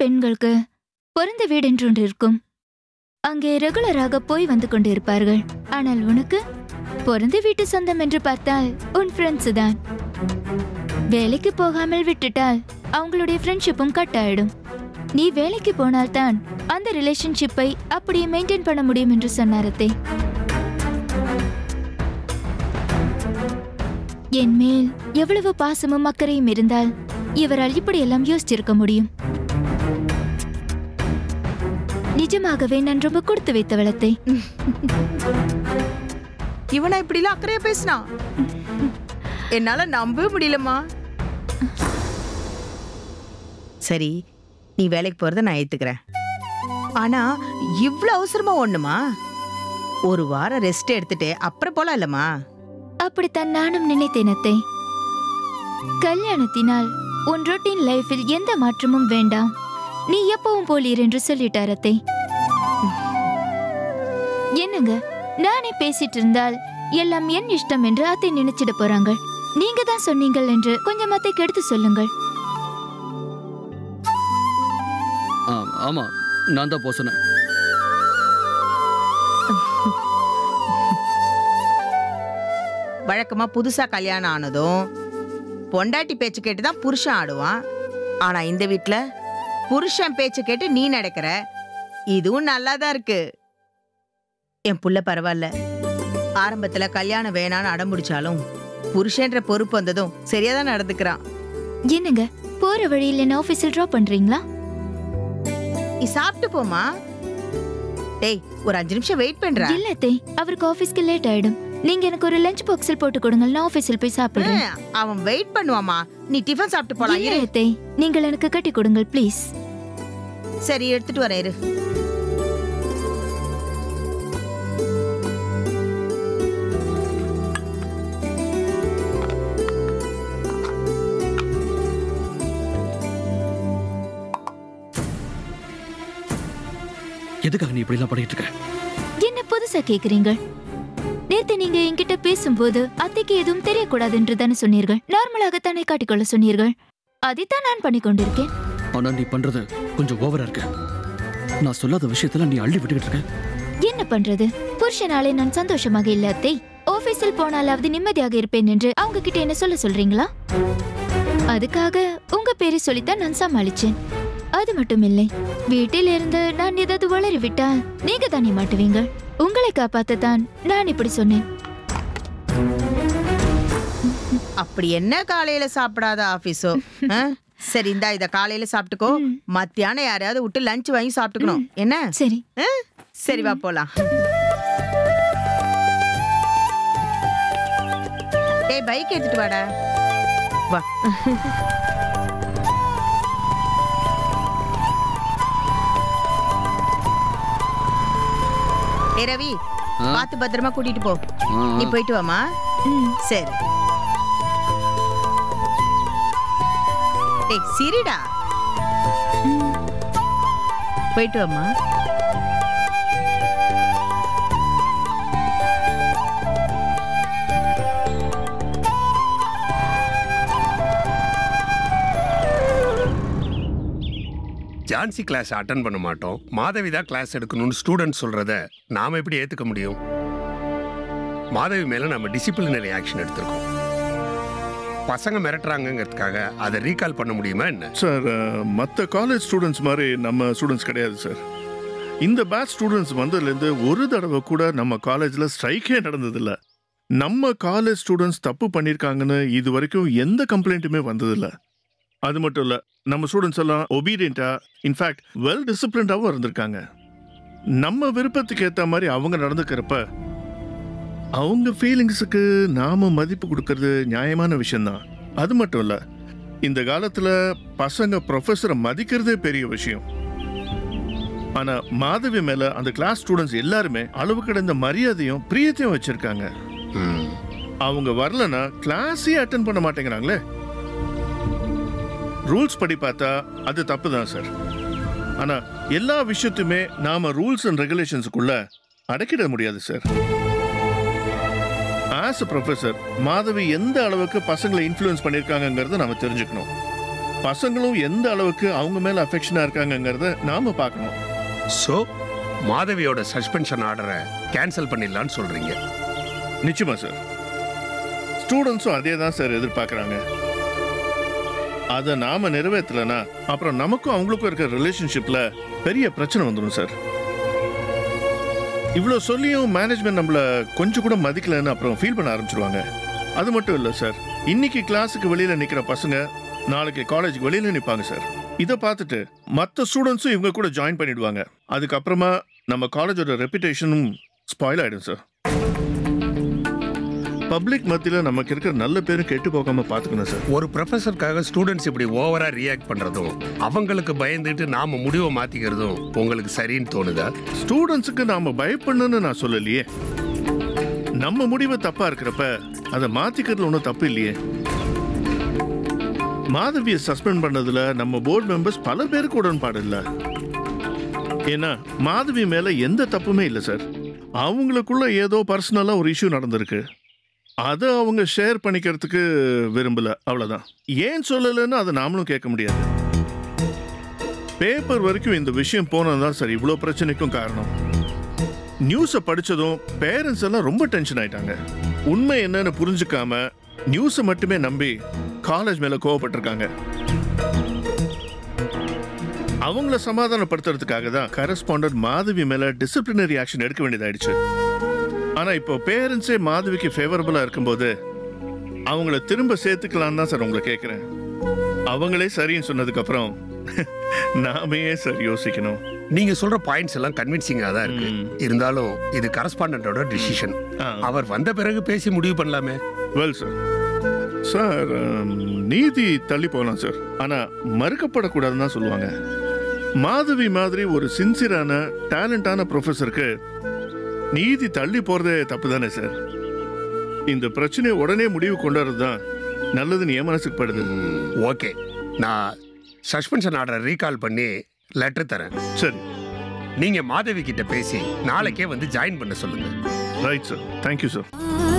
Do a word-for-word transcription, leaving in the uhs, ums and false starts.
பெண்களுக்கு பிறந்த வீடு என்று இருக்கும். அங்கே ரெகுலராக போய் வந்து கொண்டிருப்பார்கள். ஆனால் உனக்கு பிறந்த வீட்டு சொந்தம் என்று பார்த்தால் உன் ஃப்ரெண்ட்ஸ் தான். வேலைக்கு போகாமல் விட்டுட்டால் அவங்களுடைய ஃப்ரெண்ட்ஷிப்பும் கட் ஆயிடும். நீ வேலைக்கு போனால்தான் அந்த ரிலேஷன்ஷிப்பை அப்படியே மெயின்டைன் பண்ண முடியும் என்று சொன்னாரத்தே. என் மேல் எவ்வளவு பாசமும் அக்கறையும் இருந்தால் இவரால் இப்படியெல்லாம் யோசிச்சிருக்க முடியும். நிஜமாகவே நான் ரொம்ப கொடுத்து வைத்த வளத்தை. இவனா இப்படி எல்லாம் அக்கறையா பேசினா என்னால நம்பவே முடியலமா. சரி, நீ வேலைக்கு போறத நான் ஏத்துக்கிறேன். ஆனா இவ்வளவு அவசரமா ஒண்ணுமா? ஒரு வாரம் ரெஸ்ட் எடுத்துட்டு அப்புறம் போலாம் இல்லம்மா? அப்படித்தான் நானும் நினைத்தேன் அத்தை. கல்யாணத்தினால் உன் ரொட்டீன் லைஃபில் எந்த மாற்றமும் வேண்டாம், நீ எப்பவும் போலீர் என்று சொல்லிட்டார் அத்தை. என்னங்க, நானே பேசிட்டு இருந்தால் எல்லாம் என் இஷ்டம் என்று அத்தை நினைச்சிட போறாங்க. நீங்க தான் சொன்னீங்கள் என்று கொஞ்சம் அத்தைக்கு எடுத்து சொல்லுங்கள். ஆமா, நான் தான் போசனேன். வழக்கமா புதுசா கல்யாணம் ஆனதும் பொண்டாட்டி பேச்சு கேட்டுதான் புருஷன் ஆடுவான். ஆனா இந்த வீட்டுல புருஷன் பேச்சு கேட்டு நீ நடக்கிற. இதுவும் நல்லாதான் இருக்கு. என் புள்ள பரவாயில்ல. ஆரம்பத்துல கல்யாணம் வேணான்னு அடம்பிடிச்சாலும் புருஷன்ற பொறுப்பு வந்ததும் சரியாதான் நடந்துக்கிறான். என்னங்க, போற வழியில் என்ன ஆபீஸில் டிராப் பண்றீங்களா? நீ சாப்பிட்டு போமா. டேய், ஒரு அஞ்சு நிமிஷம் வெயிட் பண்ற. இல்ல அத்தை, அவருக்கு ஆபீஸ்க்கு லேட் ஆயிடும். நீங்க எனக்கு ஒரு லஞ்ச் பாக்ஸில் போட்டு கொடுங்க, நான் ஆபீஸில் போய் சாப்பிடுறேன். அவன் வெயிட் பண்ணுவாமா. நீ டிஃபன் சாப்பிட்டு போலாம். இல்ல அத்தை, நீங்கள் எனக்கு கட்டி கொடுங்கள் ப்ளீஸ். சரி, எடுத்துட்டு வரேன் இரு. எதுக்காக நீ இப்படி எல்லாம் பண்ணிட்டு இருக்க? என்ன புதுசா கேக்குறீங்க? நேத்து நீங்க என்கிட்ட பேசும்போது அத்தைக்கு எதுவும் தெரியக்கூடாது என்று தானே சொன்னீர்கள். நார்மலாக தானே காட்டிக்கொள்ள சொன்னீர்கள். அதைத்தான் நான் பண்ணி கொண்டிருக்கேன். ஆனா நீ பண்றது கொஞ்சம் ஓவரா இருக்கு. நான் சொல்லாத விஷயத்துல நீ அள்ளி விட்டுக்கிட்டு இருக்க. என்ன பண்றது? புருஷனாலே நான் சந்தோஷமாக இல்ல அத்தை. ஆபீஸில் போனாலாவது நிம்மதியாக இருப்பேன் என்று அவங்க கிட்ட என்ன சொல்ல சொல்றீங்களா? அதுக்காக உங்க பேரை சொல்லித்தான் நான் சமாளிச்சேன். அது மட்டும் இல்லை, வீட்டில் இருந்து நான் ஏதாவது வளரி விட்டால் நீங்க தானே மாட்டுவீங்க. உங்களை காப்பாத்தத்தான் நான் இப்படி சொன்னேன். அப்படி என்ன காலையில சாப்பிடாத ஆபீஸோ? சரி, இந்தா இத காலையில சாப்பிட்டுக்கோ. மத்தியானம் யாரையாவது விட்டு லஞ்ச் வாங்கி சாப்பிட்டுக்கணும். என்ன? சரி சரி, வா போலாம். டேய், பைக் எடுத்துட்டு வாடா. வா. ஏ ரவி, பாத்து பத்திரமா கூட்டிட்டு போ. நீ போயிட்டு வாமா. சரி. டேய், சிரிடா. போயிட்டு வாமா. ஜான்சி கிளாஸ் அட்டன் பண்ண மாட்டோம், மாதவி தான் கிளாஸ் எடுக்கணும்னு ஸ்டூடெண்ட் சொல்றத நாம எப்படி ஏத்துக்க முடியும்? மாதவி மேல நம்ம டிசிப்ளினரி ஆக்ஷன் எடுத்திருக்கோம். பசங்க மிரட்டுறாங்கிறதுக்காக அதை ரீகால் பண்ண முடியுமா என்ன? சார், மற்ற காலேஜ் ஸ்டூடெண்ட்ஸ் மாதிரி நம்ம ஸ்டூடெண்ட்ஸ் கிடையாது சார். இந்த பேட்ச் ஸ்டூடெண்ட்ஸ் வந்ததுலேருந்து ஒரு தடவை கூட நம்ம காலேஜில் ஸ்ட்ரைக்கே நடந்ததில்லை. நம்ம காலேஜ் ஸ்டூடெண்ட்ஸ் தப்பு பண்ணியிருக்காங்கன்னு இது வரைக்கும் எந்த கம்ப்ளைண்ட்டுமே வந்ததில்லை. அது மட்டும் இல்லை, நம்ம ஸ்டூடெண்ட்ஸ் எல்லாம் ஒபீடியண்டா, இன்ஃபேக்ட் வெல் டிசிப்ளின்டாகவும் இருந்திருக்காங்க. நம்ம விருப்பத்துக்கு ஏற்ற மாதிரி அவங்க நடந்துக்கிறப்ப அவங்க ஃபீலிங்ஸுக்கு நாம மதிப்பு கொடுக்கறது நியாயமான விஷயம்தான். அது மட்டும் இல்லை, இந்த காலத்தில் பசங்க ப்ரொஃபஸரை மதிக்கிறதே பெரிய விஷயம். ஆனால் மாதவி மேலே அந்த கிளாஸ் ஸ்டூடெண்ட்ஸ் எல்லாருமே அளவு கடந்த மரியாதையும் பிரியத்தையும் வச்சிருக்காங்க. அவங்க வரலன்னா கிளாஸே அட்டன் பண்ண மாட்டேங்கிறாங்களே. ரூல்ஸ் படி பார்த்தா அது தப்பு தான் சார். ஆனா எல்லா விஷயத்தையுமே நாம ரூல்ஸ் அண்ட் ரெகுலேஷன்ஸுக்குள்ள அடக்கிட முடியாது sir. As a professor, Madhavi எந்த அளவுக்கு பசங்களை இன்ஃப்ளூயன்ஸ் பண்ணியிருக்காங்கிறத நாம தெரிஞ்சுக்கணும். பசங்களும் எந்த அளவுக்கு அவங்க மேல அஃபெக்ஷனா இருக்காங்கங்கிறத நாம பார்க்கணும். ஸோ மாதவியோட சஸ்பென்ஷன் ஆர்டரை கேன்சல் பண்ணிடலான்னு சொல்றீங்க? நிச்சயமா சார். ஸ்டூடெண்ட்ஸும் அதே தான் சார் எதிர்பார்க்குறாங்க. அதை நாம நிறைவேற்றலைன்னா அப்புறம் நமக்கும் அவங்களுக்கும் இருக்கிற ரிலேஷன்ஷிப்ல பெரிய பிரச்சனை வந்துடும் சார். இவ்வளோ சொல்லியும் மேனேஜ்மெண்ட் நம்மள கொஞ்சம் கூட மதிக்கலன்னு அப்புறம் ஃபீல் பண்ண ஆரம்பிச்சிருவாங்க. அது மட்டும் இல்லை சார், இன்னைக்கு கிளாஸுக்கு வெளியில நிற்கிற பசங்க நாளைக்கு காலேஜுக்கு வெளியில நிற்பாங்க சார். இதை பார்த்துட்டு மற்ற ஸ்டூடெண்ட்ஸும் இவங்க கூட ஜாயின் பண்ணிடுவாங்க. அதுக்கப்புறமா நம்ம காலேஜோட ரெப்புடேஷனும் ஸ்பாயில் ஆயிடும் சார். பப்ளிக் மத்தியில் நமக்கு இருக்கிற நல்ல பேரும் கெட்டு போகாம பார்த்துக்கணும் சார். ஒரு ப்ரொஃபஸருக்காக ஸ்டூடெண்ட்ஸ் இப்படி ஓவரா ரியாக்ட் பண்றதும் அவங்களுக்கு பயந்துட்டு நாம முடிவை மாத்திக்கிறதும் உங்களுக்கு சரின்னு தோணுதா? ஸ்டூடெண்ட்ஸுக்கு நாம பயப்படணும்னு நான் சொல்லலையே. நம்ம முடிவை தப்பா இருக்கிறப்ப அதை மாத்திக்கிறதுல ஒன்றும் தப்பு இல்லையே. மாதவியை சஸ்பெண்ட் பண்ணதுல நம்ம போர்டு மெம்பர்ஸ் பல பேருக்கு உடன்பாடு இல்லை. ஏன்னா மாதவி மேல எந்த தப்புமே இல்லை சார். அவங்களுக்குள்ள ஏதோ பர்சனலா ஒரு இஷ்யூ நடந்திருக்கு. அதை அவங்க ஷேர் பண்ணிக்கிறதுக்கு விரும்பல, அவ்வளவுதான். ஏன் சொல்லலைன்னு அதை நாமளும் கேட்க முடியாது. பேப்பர் வரைக்கும் இந்த விஷயம் போனதுதான் சார் இவ்வளோ பிரச்சனைக்கும் காரணம். நியூஸை படிச்சதும் பேரண்ட்ஸ் எல்லாம் ரொம்ப டென்ஷன் ஆயிட்டாங்க. உண்மை என்னன்னு புரிஞ்சுக்காம நியூஸை மட்டுமே நம்பி காலேஜ் மேல கோவப்பட்டிருக்காங்க. அவங்கள சமாதானப்படுத்துறதுக்காக தான் கரஸ்பாண்டன்ட் மாதவி மேல டிசிப்ளினரி ஆக்ஷன் எடுக்க வேண்டியதாயிடுச்சு. ஆனா இப்போ பேரண்ட்ஸே மாதவிக்கு ஃபேவரபிளா இருக்கும்போது அவங்கள திரும்ப சேர்த்துக்கலாம் தான் சார் உங்களை கேட்குறேன். அவங்களே சரின்னு சொன்னதுக்கு அப்புறம் நாமே சார் யோசிக்கணும். நீங்க சொல்ற பாயிண்ட்ஸ் எல்லாம் கன்வின்சிங்கா தான் இருக்கு. இருந்தாலும் இது கரஸ்பாண்டன்டோட டிசிஷன். அவர் வந்த பிறகு பேசி முடிவு பண்ணலாமே. வெல் சார் சார் நீதி தள்ளி போகலாம் சார், ஆனா மறுக்கப்படக்கூடாதுன்னு தான் சொல்லுவாங்க. மாதவி மாதிரி ஒரு சின்சியரான டேலண்டான ப்ரொஃபஸருக்கு நீதி தள்ளி போறதே தப்பு தானே சார். இந்த பிரச்சனையை உடனே முடிவு கொண்டாடுறது தான் நல்லதுன்னு என் மனசுக்கு படுது. ஓகே, நான் சஸ்பென்ஷன் ஆர்டரை ரீகால் பண்ணி லெட்டர் தரேன். சரி, நீங்க மாதவி கிட்ட பேசி நாளைக்கே வந்து ஜாயின் பண்ண சொல்லுங்க. Right sir, thank you sir.